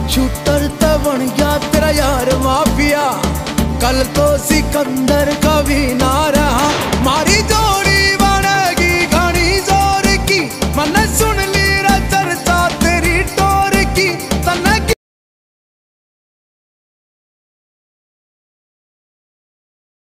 shooter तो बन गया तेरा यार माफिया, कल तो सिकंदर का भी ना